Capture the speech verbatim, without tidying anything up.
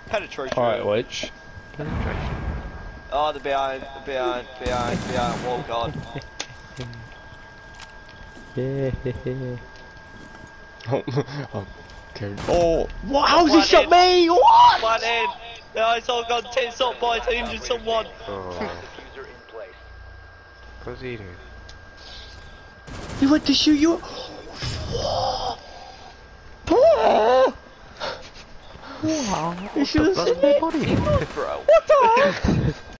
Penetration. Alright, Wedge. Penetration. Oh, the behind, the behind, behind, behind. Oh god. Yeah. Oh, oh, okay. Oh, what? How's he shot me? What? One in. No, it's all gone tits up, boys. I injured someone. Oh. What's he doing? He went to shoot you. Wow. You should have seen Body. Bro. What the heck?